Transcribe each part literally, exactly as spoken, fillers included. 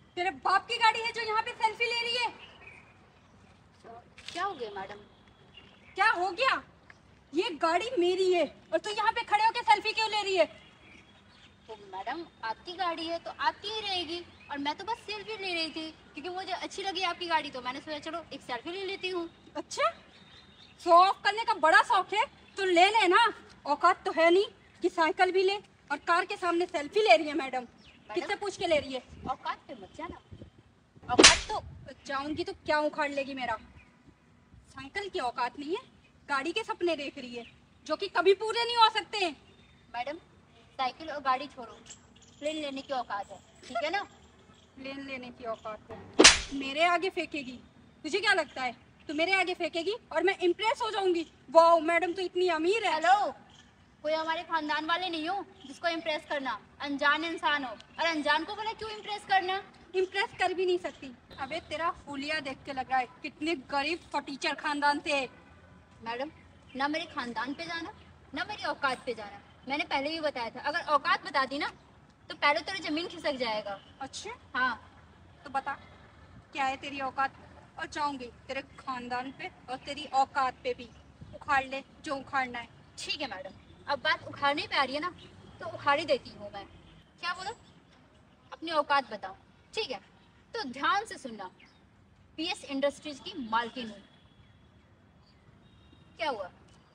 तेरे बाप की गाड़ी है जो यहाँ पे सेल्फी ले रही है। क्या हो गया मैडम? क्या हो गया? ये गाड़ी मेरी है और तू यहाँ पे खड़े होके सेल्फी क्यों ले रही है? तो मैडम आपकी गाड़ी है तो आपकी ही रहेगी, और मैं तो बस सेल्फी ले रही थी क्योंकि मुझे अच्छी लगी आपकी गाड़ी, तो मैंने सोचा चलो एक सेल्फी ले लेती हूँ। अच्छा, शो ऑफ करने का बड़ा शौक है तो ले लेना। औकात तो है नहीं कि साइकिल भी ले और कार के सामने सेल्फी ले रही है। मैडम किससे पूछ के ले रही है? औकात पे मत जाना। औकात तो जाऊंगी तो क्या उखाड़ लेगी मेरा? साइकिल की औकात नहीं है, गाड़ी के सपने देख रही है जो कि कभी पूरे नहीं हो सकते। मैडम साइकिल और गाड़ी छोड़ो, प्लेन लेने की औकात है, ठीक है ना? प्लेन लेने की औकात है? मेरे आगे फेंकेगी? तुझे क्या लगता है तू मेरे आगे फेंकेगी और मैं इम्प्रेस हो जाऊंगी? वाह मैडम तो इतनी अमीर है। हेलो, कोई हमारे खानदान वाले नहीं हो जिसको इम्प्रेस करना। अनजान इंसान हो, और अनजान को बोले क्यों इम्प्रेस करना? इम्प्रेस कर भी नहीं सकती। अबे तेरा हुलिया देख के लग रहा है कितने गरीब फटीचर खानदान से। मैडम ना मेरे खानदान पे जाना ना मेरी औकात पे जाना। मैंने पहले भी बताया था, अगर औकात बता दी ना तो पहले तेरी जमीन खिसक जाएगा। अच्छा हाँ तो बता क्या है तेरी औकात, और जाऊंगी तेरे खानदान पे और तेरी औकात पे भी। उखाड़ ले जो उखाड़ना है। ठीक है मैडम, अब बात उखाड़ने पे आ रही है ना तो उखाड़ ही देती हूँ मैं। क्या बोला? अपनी औकात बताओ। ठीक है तो ध्यान से सुनना। पीएस इंडस्ट्रीज की मालकिन हूँ। क्या हुआ?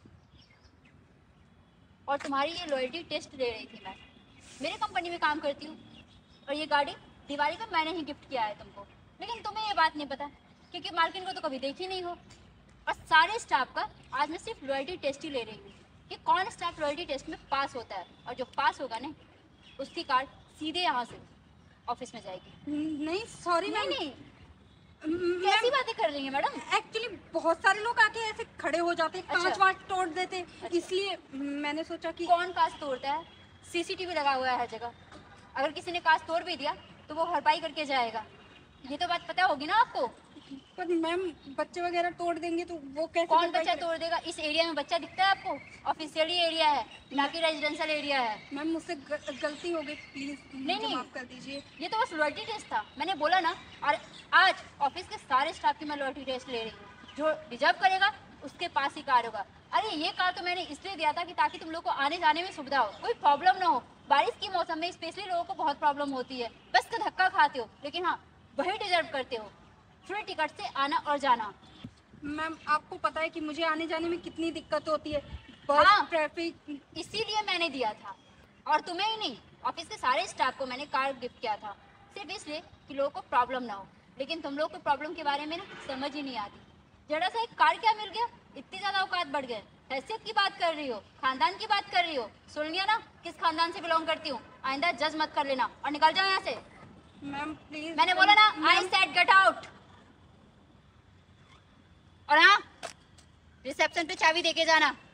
और तुम्हारी ये लॉयल्टी टेस्ट ले रही थी मैं। मेरे कंपनी में काम करती हूँ और ये गाड़ी दिवाली पे मैंने ही गिफ्ट किया है तुमको, लेकिन तुम्हें ये बात नहीं पता क्योंकि मालकिन को तो कभी देखी नहीं हो। और सारे स्टाफ का आज मैं सिर्फ लॉयल्टी टेस्ट ही ले रही हूँ कि कौन स्टाफ लॉयल्टी टेस्ट में पास होता है, और जो पास होगा ना उसकी कार्ड सीधे यहाँ से ऑफिस में जाएगी। नहीं सॉरी नहीं मैम। नहीं, कैसी बातें कर रही हैं मैडम? एक्चुअली बहुत सारे लोग आके ऐसे खड़े हो जाते, अच्छा। कांच वाच तोड़ देते। अच्छा। इसलिए मैंने सोचा कि कौन कांच तोड़ता है? सीसीटीवी लगा हुआ है हर जगह। अगर किसी ने कांच तोड़ भी दिया तो वो भरपाई करके जाएगा। ये तो बात पता होगी ना आपको? पर मैम बच्चे वगैरह तोड़ देंगे तो वो कैसे? कौन बच्चा तोड़ देगा? इस एरिया में बच्चा दिखता है आपको? ऑफिशियली एरिया है ना कि रेजिडेंशियल एरिया है। मैम मुझसे गलती हो गई, प्लीज नहीं नहीं, माफ कर दीजिए। ये तो बस लॉयल्टी टेस्ट था, मैंने बोला ना। और आज ऑफिस के सारे स्टाफ की मैं लॉयल्टी टेस्ट ले रही हूँ। जो डिजर्व करेगा उसके पास ही कार होगा। अरे ये कार तो मैंने इसलिए दिया था कि ताकि तुम लोग को आने जाने में सुविधा हो, कोई प्रॉब्लम ना हो। बारिश के मौसम में स्पेशली लोगों को बहुत प्रॉब्लम होती है, बस का धक्का खाते हो, लेकिन हाँ वही डिजर्व करते हो, फ्री टिकट से आना और जाना। मैम आपको पता है कि मुझे आने जाने में कितनी दिक्कत होती है, बस हाँ, ट्रैफिक। इसीलिए मैंने दिया था। और तुम्हें ही नहीं, ऑफिस के सारे स्टाफ को मैंने कार गिफ्ट किया था, सिर्फ इसलिए कि लोगों को प्रॉब्लम ना हो। लेकिन तुम लोग को प्रॉब्लम के बारे में ना समझ ही नहीं आती। जरा सा एक कार क्या मिल गया, इतनी ज्यादा औकात बढ़ गए। हैसियत की बात कर रही हो, खानदान की बात कर रही हो। सुन लिया ना किस खानदान से बिलोंग करती हूँ। आइंदा जज मत कर लेना और निकल जाओ यहाँ से। Ma'am please. मैंने बोला ना, आई सेड गेट आउट। और हाँ, रिसेप्शन पे चाबी देके जाना।